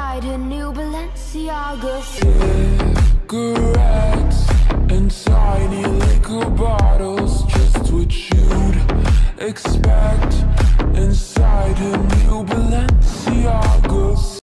ride her new Balenciaga. Cigarettes and tiny liquor bottles, just what you'd expect inside her